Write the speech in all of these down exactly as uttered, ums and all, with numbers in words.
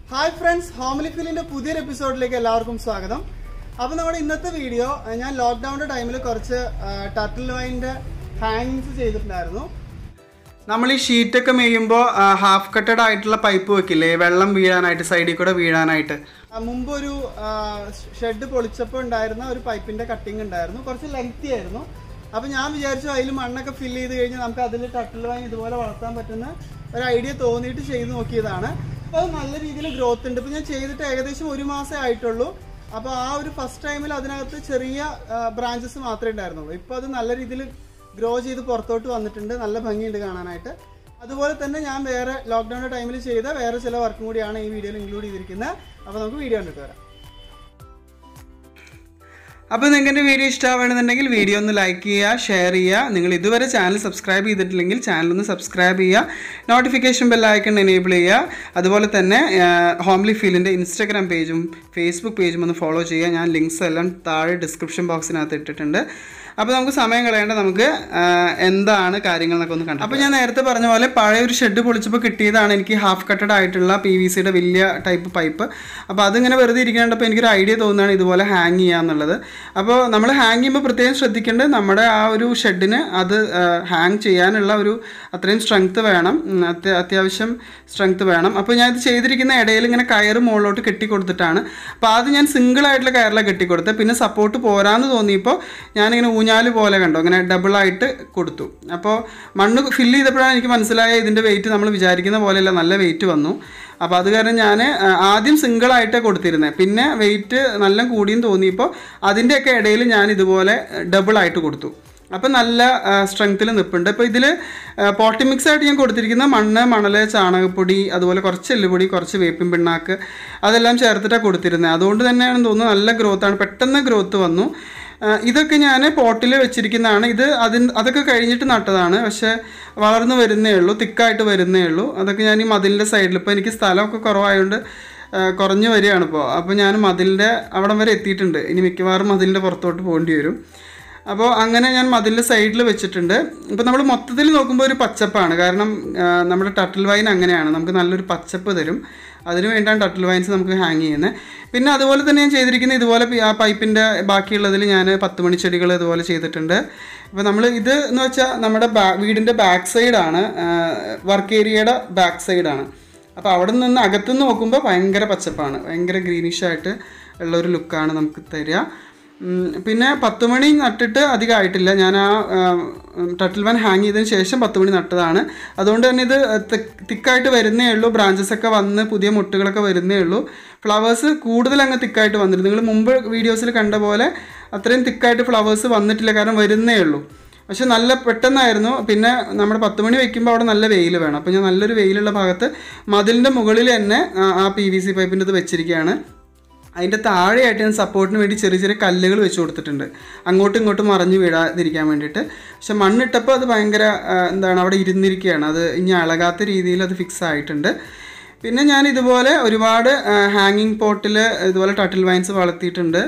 Hi friends, Homely Fill's പുതിയൊരു എപ്പിസോഡിലേക്ക് എല്ലാവർക്കും സ്വാഗതം. അപ്പോൾ നമ്മുടെ ഇന്നത്തെ വീഡിയോ ഞാൻ ലോക്ക്ഡൗണിന്റെ ടൈമിൽ കുറച്ച് ടർട്ടിൽ വൈൻ്റെ ഹാങ്ങിങ്സ് ചെയ്തിട്ടുണ്ടായിരുന്നു. നമ്മൾ ഈ ഷീറ്റ് ഒക്കെ മേയുമ്പോൾ ഹാഫ് കട്ടഡ് ആയിട്ടുള്ള പൈപ്പ് വെക്കില്ലേ, വെള്ളം വീഴാനായിട്ട്, സൈഡിൽ കൂടെ വീഴാനായിട്ട്. മുമ്പ് ഒരു ഷെഡ് പൊളിച്ചപ്പോൾ ഉണ്ടായിരുന്ന ഒരു പൈപ്പിന്റെ കട്ടിങ് ഉണ്ടായിരുന്നു, കുറച്ച് ലെങ്തി ആയിരുന്നു. അപ്പോൾ ഞാൻ വിചാരിച്ചു അതിൽ മണ്ണൊക്കെ ഫില്ല് ചെയ്ത് കഴിഞ്ഞാൽ നമുക്ക് അതിൽ ടർട്ടിൽ വൈൻ ഇതുപോലെ വളർത്താൻ പറ്റുന്ന ഒരു ഐഡിയ തോന്നിയിട്ട് ചെയ്ത് നോക്കിയതാണ്. അപ്പോൾ അത് നല്ല രീതിയിൽ ഗ്രോത്ത് ഉണ്ട്. ഇപ്പോൾ ഞാൻ ചെയ്തിട്ട് ഏകദേശം ഒരു മാസമേ ആയിട്ടുള്ളൂ. അപ്പോൾ ആ ഒരു ഫസ്റ്റ് ടൈമിൽ അതിനകത്ത് ചെറിയ ബ്രാഞ്ചസ് മാത്രമേ ഉണ്ടായിരുന്നുള്ളൂ. ഇപ്പോൾ അത് നല്ല രീതിയിൽ ഗ്രോ ചെയ്ത് പുറത്തോട്ട് വന്നിട്ടുണ്ട്, നല്ല ഭംഗിയുണ്ട് കാണാനായിട്ട്. അതുപോലെ തന്നെ ഞാൻ വേറെ ലോക്ക്ഡൗണിൻ്റെ ടൈമിൽ ചെയ്ത വേറെ ചില വർക്കും കൂടിയാണ് ഈ വീഡിയോയിൽ ഇൻക്ലൂഡ് ചെയ്തിരിക്കുന്നത്. അപ്പോൾ നമുക്ക് വീഡിയോ കണ്ടിട്ട് വരാം. അപ്പോൾ നിങ്ങൾക്ക് എൻ്റെ വീഡിയോ ഇഷ്ടമാണെന്നുണ്ടെങ്കിൽ വീഡിയോ ഒന്ന് ലൈക്ക് ചെയ്യുക, ഷെയർ ചെയ്യുക. നിങ്ങൾ ഇതുവരെ ചാനൽ സബ്സ്ക്രൈബ് ചെയ്തിട്ടില്ലെങ്കിൽ ചാനലൊന്ന് സബ്സ്ക്രൈബ് ചെയ്യുക, നോട്ടിഫിക്കേഷൻ ബെൽ ഐക്കൺ എനേബിൾ ചെയ്യുക. അതുപോലെ തന്നെ ഹോംലി ഫീലിൻ്റെ ഇൻസ്റ്റാഗ്രാം പേജും ഫേസ്ബുക്ക് പേജും ഒന്ന് ഫോളോ ചെയ്യുക. ഞാൻ ലിങ്ക്സ് എല്ലാം താഴെ ഡിസ്ക്രിപ്ഷൻ ബോക്സിനകത്ത് ഇട്ടിട്ടുണ്ട്. അപ്പോൾ നമുക്ക് സമയം കളയേണ്ട, നമുക്ക് എന്താണ് കാര്യങ്ങൾ എന്നൊക്കെ ഒന്ന് കണ്ടു. അപ്പോൾ ഞാൻ നേരത്തെ പറഞ്ഞ പോലെ പഴയ ഒരു ഷെഡ് പൊളിച്ചപ്പോൾ കിട്ടിയതാണ് എനിക്ക് ഹാഫ് കട്ടഡ് ആയിട്ടുള്ള പി വി സിയുടെ വലിയ ടൈപ്പ് പൈപ്പ്. അപ്പോൾ അതിങ്ങനെ വെറുതെ ഇരിക്കാണ്ടപ്പോൾ എനിക്കൊരു ഐഡിയ തോന്നുകയാണ് ഇതുപോലെ ഹാങ് ചെയ്യുക എന്നുള്ളത്. അപ്പോൾ നമ്മൾ ഹാങ് ചെയ്യുമ്പോൾ പ്രത്യേകം ശ്രദ്ധിക്കേണ്ടത് നമ്മുടെ ആ ഒരു ഷെഡിന് അത് ഹാങ് ചെയ്യാനുള്ള ഒരു അത്രയും സ്ട്രെങ്ത്ത് വേണം, അത്യാവശ്യം സ്ട്രെങ്ത്ത് വേണം. അപ്പോൾ ഞാൻ ഇത് ചെയ്തിരിക്കുന്ന ഇടയിൽ ഇങ്ങനെ കയറ് മുകളിലോട്ട് കെട്ടിക്കൊടുത്തിട്ടാണ്. അപ്പോൾ ആദ്യം ഞാൻ സിംഗിളായിട്ടുള്ള കയറിലാണ് കെട്ടിക്കൊടുത്തത്. പിന്നെ സപ്പോർട്ട് പോരാന്ന് തോന്നിയപ്പോൾ ഞാനിങ്ങനെ ഊഞ്ഞാല് പോലെ കണ്ടോ ഇങ്ങനെ ഡബിളായിട്ട് കൊടുത്തു. അപ്പോൾ മണ്ണ് ഫില്ല് ചെയ്തപ്പോഴാണ് എനിക്ക് മനസ്സിലായ ഇതിൻ്റെ വെയിറ്റ് നമ്മൾ വിചാരിക്കുന്ന പോലെയല്ല, നല്ല വെയിറ്റ് വന്നു. അപ്പോൾ അത് കാരണം ഞാൻ ആദ്യം സിംഗിളായിട്ടേ കൊടുത്തിരുന്നത്. പിന്നെ വെയിറ്റ് നല്ല കൂടിയും തോന്നിയപ്പോൾ അതിൻ്റെയൊക്കെ ഇടയിൽ ഞാൻ ഇതുപോലെ ഡബിളായിട്ട് കൊടുത്തു. അപ്പോൾ നല്ല സ്ട്രെങ്ത്തിൽ നിൽപ്പുണ്ട്. ഇപ്പോൾ ഇതിൽ പോട്ടി മിക്സ് ആയിട്ട് ഞാൻ കൊടുത്തിരിക്കുന്ന മണ്ണ്, മണൽ, ചാണകപ്പൊടി, അതുപോലെ കുറച്ച് എല്ലുപൊടി, കുറച്ച് വേപ്പിൻ പിണ്ണാക്ക്, അതെല്ലാം ചേർത്തിട്ടാണ് കൊടുത്തിരുന്നത്. അതുകൊണ്ട് തന്നെയാണെന്ന് തോന്നുന്നു നല്ല ഗ്രോത്താണ്, പെട്ടെന്ന് ഗ്രോത്ത് വന്നു. ഇതൊക്കെ ഞാൻ പോട്ടിൽ വെച്ചിരിക്കുന്നതാണ്. ഇത് അതിന് അതൊക്കെ കഴിഞ്ഞിട്ട് നട്ടതാണ്, പക്ഷേ വളർന്നു വരുന്നേ ഉള്ളൂ, തിക്കായിട്ട് വരുന്നേ ഉള്ളൂ. അതൊക്കെ ഞാൻ ഈ മതിലിൻ്റെ സൈഡിൽ, ഇപ്പോൾ എനിക്ക് സ്ഥലമൊക്കെ കുറവായതുകൊണ്ട് കുറഞ്ഞു വരികയാണ് ഇപ്പോൾ. അപ്പോൾ ഞാൻ മതിലിൻ്റെ അവിടം വരെ എത്തിയിട്ടുണ്ട്. ഇനി മിക്കവാറും മതിലിൻ്റെ പുറത്തോട്ട് പോകേണ്ടി വരും. അപ്പോൾ അങ്ങനെ ഞാൻ മതിലിൻ്റെ സൈഡിൽ വെച്ചിട്ടുണ്ട്. ഇപ്പോൾ നമ്മൾ മൊത്തത്തിൽ നോക്കുമ്പോൾ ഒരു പച്ചപ്പാണ്, കാരണം നമ്മുടെ ടർട്ടിൽ വൈൻ അങ്ങനെയാണ്, നമുക്ക് നല്ലൊരു പച്ചപ്പ് തരും. അതിന് വേണ്ടിയാണ് ടർട്ടിൽ വൈൻസ് നമുക്ക് ഹാങ് ചെയ്യുന്നത്. പിന്നെ അതുപോലെ തന്നെ ഞാൻ ചെയ്തിരിക്കുന്നത് ഇതുപോലെ ആ പൈപ്പിൻ്റെ ബാക്കിയുള്ളതിൽ ഞാൻ പത്ത് മണി ചെടികൾ ഇതുപോലെ ചെയ്തിട്ടുണ്ട്. അപ്പോൾ നമ്മൾ ഇത് എന്ന് വെച്ചാൽ നമ്മുടെ ബാ വീടിൻ്റെ ബാക്ക് സൈഡാണ്, വർക്ക് ഏരിയയുടെ ബാക്ക് സൈഡാണ്. അപ്പോൾ അവിടെ നിന്ന് അകത്തുനിന്ന് നോക്കുമ്പോൾ ഭയങ്കര പച്ചപ്പാണ്, ഭയങ്കര ഗ്രീനിഷായിട്ട് ഉള്ളൊരു ലുക്കാണ് നമുക്ക് തരിക. പിന്നെ പത്ത് മണി നട്ടിട്ട് അധികം ആയിട്ടില്ല. ഞാൻ ആ ടർട്ടിൽ വൈൻ ഹാങ് ചെയ്തതിന് ശേഷം പത്ത് മണി നട്ടതാണ്. അതുകൊണ്ട് തന്നെ ഇത് തിക്കായിട്ട് വരുന്നേ ഉള്ളൂ, ബ്രാഞ്ചസൊക്കെ വന്ന് പുതിയ മുട്ടുകളൊക്കെ വരുന്നേ ഉള്ളൂ. ഫ്ലവേഴ്സ് കൂടുതൽ അങ്ങ് തിക്കായിട്ട് വന്നിരുന്നു. നിങ്ങൾ മുമ്പ് വീഡിയോസിൽ കണ്ട പോലെ അത്രയും തിക്കായിട്ട് ഫ്ലവേഴ്സ് വന്നിട്ടില്ല, കാരണം വരുന്നേ ഉള്ളൂ. പക്ഷെ നല്ല പെട്ടെന്നായിരുന്നു. പിന്നെ നമ്മുടെ പത്ത് മണി വയ്ക്കുമ്പോൾ അവിടെ നല്ല വെയിൽ വേണം. അപ്പോൾ ഞാൻ നല്ലൊരു വെയിലുള്ള ഭാഗത്ത് മതിലിൻ്റെ മുകളിൽ തന്നെ ആ പി വി സി പൈപ്പിൻ്റെ ഇത് വെച്ചിരിക്കുകയാണ്. അതിൻ്റെ താഴെയായിട്ട് ഞാൻ സപ്പോർട്ടിന് വേണ്ടി ചെറിയ ചെറിയ കല്ലുകൾ വെച്ച് കൊടുത്തിട്ടുണ്ട്, അങ്ങോട്ടും ഇങ്ങോട്ടും മറിഞ്ഞ് വീഴാതിരിക്കാൻ വേണ്ടിയിട്ട്. പക്ഷെ മണ്ണിട്ടപ്പോൾ അത് ഭയങ്കര എന്താണ് അവിടെ ഇരുന്നിരിക്കുകയാണ്, അത് ഇനി അളകാത്ത രീതിയിൽ അത് ഫിക്സ് ആയിട്ടുണ്ട്. പിന്നെ ഞാൻ ഇതുപോലെ ഒരുപാട് ഹാങ്ങിങ് പോട്ടിൽ ഇതുപോലെ ടർട്ടിൽ വൈൻസ് വളർത്തിയിട്ടുണ്ട്.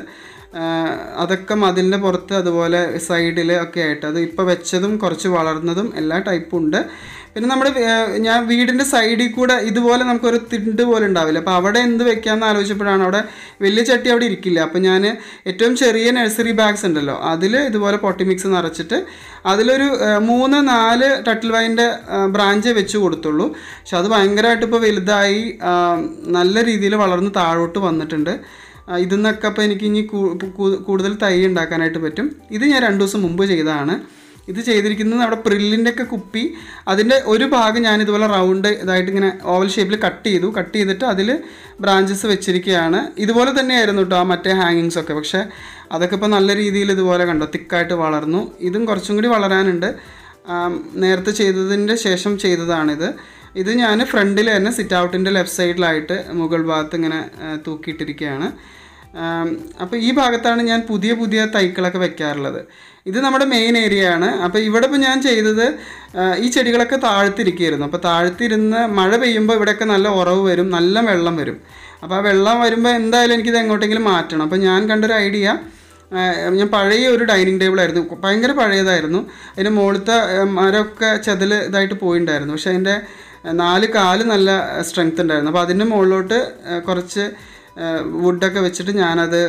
അതൊക്കെ മതിലിൻ്റെ പുറത്ത് അതുപോലെ സൈഡിൽ ഒക്കെ ആയിട്ട്, അത് ഇപ്പോൾ വെച്ചതും കുറച്ച് വളർന്നതും എല്ലാ ടൈപ്പും ഉണ്ട്. പിന്നെ നമ്മുടെ ഞാൻ വീടിൻ്റെ സൈഡിൽ കൂടെ ഇതുപോലെ നമുക്കൊരു തിണ്ട് പോലെ ഉണ്ടാവില്ല, അപ്പോൾ അവിടെ എന്ത് വെക്കാമെന്ന് ആലോചിച്ചപ്പോഴാണ് അവിടെ വലിയ ചട്ടി അവിടെ ഇരിക്കില്ല. അപ്പോൾ ഞാൻ ഏറ്റവും ചെറിയ നഴ്സറി ബാഗ്സ് ഉണ്ടല്ലോ, അതിൽ ഇതുപോലെ പൊട്ടി മിക്സ് നിറച്ചിട്ട് അതിലൊരു മൂന്ന് നാല് ടർട്ടിൽ വൈൻ്റെ ബ്രാഞ്ച് വെച്ച് കൊടുത്തുള്ളൂ. പക്ഷെ അത് ഭയങ്കരമായിട്ട് ഇപ്പോൾ വലുതായി നല്ല രീതിയിൽ വളർന്ന് താഴോട്ട് വന്നിട്ടുണ്ട്. ഇതിൽ നിന്നൊക്കെ അപ്പോൾ എനിക്ക് ഇനി കൂടുതൽ തൈ ഉണ്ടാക്കാനായിട്ട് പറ്റും. ഇത് ഞാൻ രണ്ട് ദിവസം മുമ്പ് ചെയ്തതാണ്. ഇത് ചെയ്തിരിക്കുന്നത് നമ്മുടെ പ്രില്ലിൻ്റെ ഒക്കെ കുപ്പി, അതിൻ്റെ ഒരു ഭാഗം ഞാൻ ഇതുപോലെ റൗണ്ട് ഇതായിട്ട് ഇങ്ങനെ ഓവൽ ഷേപ്പിൽ കട്ട് ചെയ്തു. കട്ട് ചെയ്തിട്ട് അതിൽ ബ്രാഞ്ചസ് വെച്ചിരിക്കുകയാണ്. ഇതുപോലെ തന്നെയായിരുന്നു കേട്ടോ ആ മറ്റേ ഹാങ്ങിങ്സൊക്കെ, പക്ഷേ അതൊക്കെ ഇപ്പോൾ നല്ല രീതിയിൽ ഇതുപോലെ കണ്ടോ തിക്കായിട്ട് വളർന്നു. ഇതും കുറച്ചും കൂടി വളരാനുണ്ട്. നേരത്തെ ചെയ്തതിൻ്റെ ശേഷം ചെയ്തതാണിത്. ഇത് ഞാൻ ഫ്രണ്ടിൽ തന്നെ സിറ്റ് ഔട്ടിൻ്റെ ലെഫ്റ്റ് സൈഡിലായിട്ട് മുകൾ ഭാഗത്ത് ഇങ്ങനെ തൂക്കിയിട്ടിരിക്കുകയാണ്. അപ്പോൾ ഈ ഭാഗത്താണ് ഞാൻ പുതിയ പുതിയ തൈകളൊക്കെ വെക്കാറുള്ളത്. ഇത് നമ്മുടെ മെയിൻ ഏരിയ ആണ്. അപ്പോൾ ഇവിടെ ഇപ്പോൾ ഞാൻ ചെയ്തത് ഈ ചെടികളൊക്കെ താഴ്ത്തിരിക്കുകയായിരുന്നു. അപ്പോൾ താഴ്ത്തിരുന്ന് മഴ പെയ്യുമ്പോൾ ഇവിടെയൊക്കെ നല്ല ഉറവ് വരും, നല്ല വെള്ളം വരും. അപ്പോൾ ആ വെള്ളം വരുമ്പോൾ എന്തായാലും എനിക്കിത് എങ്ങോട്ടെങ്കിലും മാറ്റണം. അപ്പോൾ ഞാൻ കണ്ടൊരു ഐഡിയ, ഞാൻ പഴയ ഒരു ഡൈനിങ് ടേബിളായിരുന്നു, ഭയങ്കര പഴയതായിരുന്നു. അതിൻ്റെ മുകളിലത്തെ മരമൊക്കെ ചെതൽ ഇതായിട്ട് പോയിട്ടുണ്ടായിരുന്നു. പക്ഷേ അതിൻ്റെ നാല് കാല് നല്ല സ്ട്രെങ്ത് ഉണ്ടായിരുന്നു. അപ്പോൾ അതിൻ്റെ മുകളിലോട്ട് കുറച്ച് വുഡൊക്കെ വെച്ചിട്ട് ഞാനത്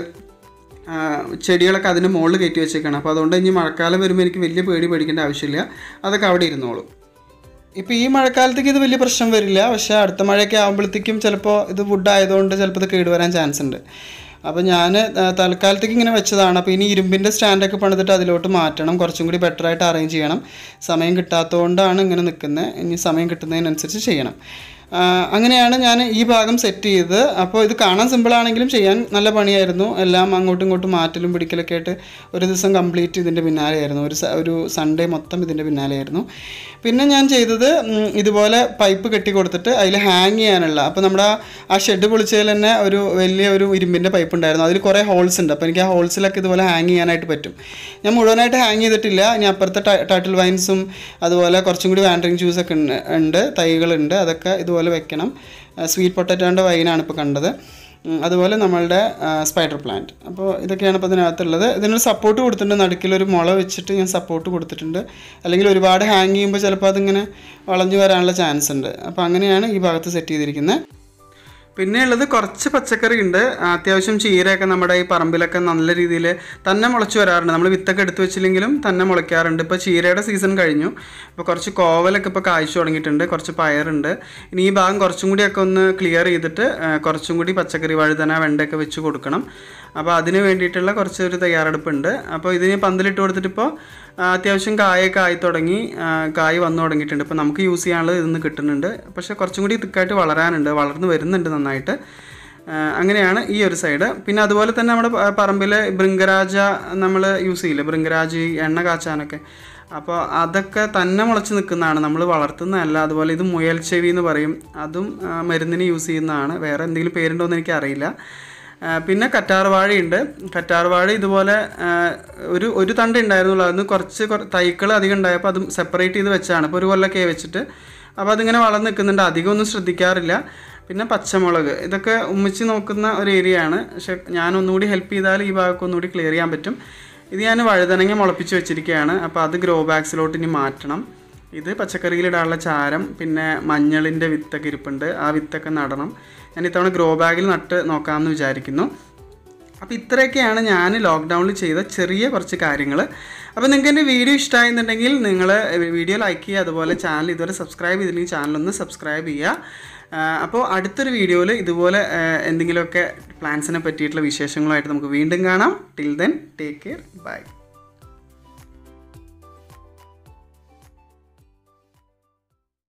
ചെടികളൊക്കെ അതിൻ്റെ മുകളിൽ കയറ്റി വെച്ചേക്കാണ്. അപ്പോൾ അതുകൊണ്ട് ഇനി മഴക്കാലം വരുമ്പോൾ എനിക്ക് വലിയ പേടി പേടിക്കേണ്ട ആവശ്യമില്ല, അതൊക്കെ അവിടെ ഇരുന്നോളൂ. ഇപ്പോൾ ഈ മഴക്കാലത്തേക്ക് ഇത് വലിയ പ്രശ്നം വരില്ല, പക്ഷേ അടുത്ത മഴയൊക്കെ ആകുമ്പോഴത്തേക്കും ചിലപ്പോൾ ഇത് വുഡ് ആയതുകൊണ്ട് ചിലപ്പോൾ ഇത് കേടുവരാൻ ചാൻസ് ഉണ്ട്. അപ്പോൾ ഞാൻ തൽക്കാലത്തേക്ക് ഇങ്ങനെ വെച്ചതാണ്. അപ്പോൾ ഇനി ഇരുമ്പിൻ്റെ സ്റ്റാൻഡൊക്കെ പണിതിട്ട് അതിലോട്ട് മാറ്റണം, കുറച്ചും കൂടി ബെറ്ററായിട്ട് അറേഞ്ച് ചെയ്യണം. സമയം കിട്ടാത്തതുകൊണ്ടാണ് ഇങ്ങനെ നിൽക്കുന്നത്, ഇനി സമയം കിട്ടുന്നതിനനുസരിച്ച് ചെയ്യണം. അങ്ങനെയാണ് ഞാൻ ഈ ഭാഗം സെറ്റ് ചെയ്തത്. അപ്പോൾ ഇത് കാണാൻ സിമ്പിളാണെങ്കിലും ചെയ്യാൻ നല്ല പണിയായിരുന്നു. എല്ലാം അങ്ങോട്ടും ഇങ്ങോട്ടും മാറ്റലും പിടിക്കലൊക്കെ ആയിട്ട് ഒരു ദിവസം കംപ്ലീറ്റ് ഇതിൻ്റെ പിന്നാലെയായിരുന്നു, ഒരു ഒരു സൺഡേ മൊത്തം ഇതിൻ്റെ പിന്നാലെയായിരുന്നു. പിന്നെ ഞാൻ ചെയ്തത് ഇതുപോലെ പൈപ്പ് കെട്ടി കൊടുത്തിട്ട് അതിൽ ഹാങ് ചെയ്യാനുള്ള, അപ്പോൾ നമ്മുടെ ആ ഷെഡ് പൊളിച്ചതിൽ തന്നെ ഒരു വലിയ ഒരു ഇരുമ്പിൻ്റെ പൈപ്പ് ഉണ്ടായിരുന്നു, അതിൽ കുറേ ഹോൾസ് ഉണ്ട്. അപ്പോൾ എനിക്ക് ആ ഹോൾസിലൊക്കെ ഇതുപോലെ ഹാങ് ചെയ്യാനായിട്ട് പറ്റും. ഞാൻ മുഴുവനായിട്ട് ഹാങ് ചെയ്തിട്ടില്ല, ഇനി അപ്പുറത്തെ ടർട്ടിൽ വൈൻസും അതുപോലെ കുറച്ചും കൂടി വാൻഡറിങ് ജ്യൂസൊക്കെ ഉണ്ട്, തൈകളുണ്ട്, അതൊക്കെ ഇതുപോലെ വെക്കണം. സ്വീറ്റ് പൊട്ടറ്റോൻ്റെ വൈനാണ് ഇപ്പോൾ കണ്ടത്, അതുപോലെ നമ്മളുടെ സ്പൈഡർ പ്ലാന്റ്. അപ്പോൾ ഇതൊക്കെയാണ് ഇപ്പോൾ ഇതിനകത്തുള്ളത്. ഇതിനൊരു സപ്പോർട്ട് കൊടുത്തിട്ടുണ്ട്, നടുക്കിലൊരു മുള വെച്ചിട്ട് ഞാൻ സപ്പോർട്ട് കൊടുത്തിട്ടുണ്ട്. അല്ലെങ്കിൽ ഒരുപാട് ഹാങ് ചെയ്യുമ്പോൾ ചിലപ്പോൾ അതിങ്ങനെ വളഞ്ഞു വരാനുള്ള ചാൻസ് ഉണ്ട്. അപ്പോൾ അങ്ങനെയാണ് ഈ ഭാഗത്ത് സെറ്റ് ചെയ്തിരിക്കുന്നത്. പിന്നെ ഉള്ളത് കുറച്ച് പച്ചക്കറി ഉണ്ട്. അത്യാവശ്യം ചീരയൊക്കെ നമ്മുടെ ഈ പറമ്പിലൊക്കെ നല്ല രീതിയിൽ തന്നെ മുളച്ച് വരാറുണ്ട്. നമ്മൾ വിത്തൊക്കെ എടുത്ത് വെച്ചില്ലെങ്കിലും തന്നെ മുളയ്ക്കാറുണ്ട്. ഇപ്പോൾ ചീരയുടെ സീസൺ കഴിഞ്ഞു, ഇപ്പോൾ കുറച്ച് കോവലൊക്കെ ഇപ്പോൾ കായ്ച്ചു തുടങ്ങിയിട്ടുണ്ട്, കുറച്ച് പയറുണ്ട്. ഇനി ഈ ഭാഗം കുറച്ചും കൂടിയൊക്കെ ഒന്ന് ക്ലിയർ ചെയ്തിട്ട് കുറച്ചും കൂടി പച്ചക്കറി, വഴുതന, വെണ്ടയൊക്കെ വെച്ച് കൊടുക്കണം. അപ്പോൾ അതിന് വേണ്ടിയിട്ടുള്ള കുറച്ചൊരു തയ്യാറെടുപ്പുണ്ട്. അപ്പോൾ ഇതിന് പന്തലിട്ട് കൊടുത്തിട്ട് ഇപ്പോൾ അത്യാവശ്യം കായൊക്കെ ആയി തുടങ്ങി, കായ് വന്നു തുടങ്ങിയിട്ടുണ്ട്. ഇപ്പോൾ നമുക്ക് യൂസ് ചെയ്യാനുള്ളത് ഇതിന്ന് കിട്ടുന്നുണ്ട്, പക്ഷേ കുറച്ചും കൂടി തിക്കായിട്ട് വളരാനുണ്ട്, വളർന്ന് വരുന്നുണ്ട് നന്നായിട്ട്. അങ്ങനെയാണ് ഈ ഒരു സൈഡ്. പിന്നെ അതുപോലെ തന്നെ നമ്മുടെ പറമ്പിൽ ഭൃംഗരാജ നമ്മൾ യൂസ് ചെയ്യില്ല, ഭൃംഗരാജ് എണ്ണ കാച്ചാനൊക്കെ, അപ്പോൾ അതൊക്കെ തന്നെ മുളച്ച് നിൽക്കുന്നതാണ്, നമ്മൾ വളർത്തുന്നതല്ല. അതുപോലെ ഇത് മുയൽ ചെവി എന്ന് പറയും, അതും മരുന്നിന് യൂസ് ചെയ്യുന്നതാണ്. വേറെ എന്തെങ്കിലും പേരുണ്ടോ എന്ന് എനിക്കറിയില്ല. പിന്നെ കറ്റാർവാഴയുണ്ട്. കറ്റാർവാഴ ഇതുപോലെ ഒരു ഒരു തണ്ട് ഉണ്ടായിരുന്നുള്ളൂ, അതിന് കുറച്ച് തൈകൾ അധികം ഉണ്ടായപ്പോൾ അതും സെപ്പറേറ്റ് ചെയ്ത് വെച്ചാണ്. ഇപ്പോൾ ഒരു കൊല്ലമൊക്കെ വെച്ചിട്ട്, അപ്പോൾ അതിങ്ങനെ വളർന്ന് നിൽക്കുന്നുണ്ട്, അധികം ഒന്നും ശ്രദ്ധിക്കാറില്ല. പിന്നെ പച്ചമുളക്, ഇതൊക്കെ ഉമ്മിച്ച് നോക്കുന്ന ഒരു ഏരിയ ആണ്, പക്ഷേ ഞാൻ ഒന്നുകൂടി ഹെൽപ്പ് ചെയ്താൽ ഈ ഭാഗമൊക്കെ ഒന്നുകൂടി ക്ലിയർ ചെയ്യാൻ പറ്റും. ഇത് ഞാൻ വഴുതനങ്ങ മുളപ്പിച്ച് വെച്ചിരിക്കുകയാണ്, അപ്പോൾ അത് ഗ്രോ ബാഗ്സിലോട്ട് ഇനി മാറ്റണം. ഇത് പച്ചക്കറിയിലിടാനുള്ള ചാരം, പിന്നെ മഞ്ഞളിൻ്റെ വിത്തൊക്കെ ഇരിപ്പുണ്ട്, ആ വിത്തൊക്കെ നടണം. ഞാൻ ഇത്തവണ ഗ്രോ ബാഗിൽ നട്ട് നോക്കാമെന്ന് വിചാരിക്കുന്നു. അപ്പോൾ ഇത്രയൊക്കെയാണ് ഞാൻ ലോക്ക്ഡൗണിൽ ചെയ്ത ചെറിയ കുറച്ച് കാര്യങ്ങൾ. അപ്പോൾ നിങ്ങൾക്ക് എൻ്റെ വീഡിയോ ഇഷ്ടമായെന്നുണ്ടെങ്കിൽ നിങ്ങൾ വീഡിയോ ലൈക്ക് ചെയ്യുക, അതുപോലെ ചാനൽ ഇതുവരെ സബ്സ്ക്രൈബ് ചെയ്തില്ലെങ്കിൽ ചാനലൊന്ന് സബ്സ്ക്രൈബ് ചെയ്യുക. അപ്പോൾ അടുത്തൊരു വീഡിയോയിൽ ഇതുപോലെ എന്തെങ്കിലുമൊക്കെ പ്ലാൻസിനെ പറ്റിയിട്ടുള്ള വിശേഷങ്ങളായിട്ട് നമുക്ക് വീണ്ടും കാണാം. Till then take care, by.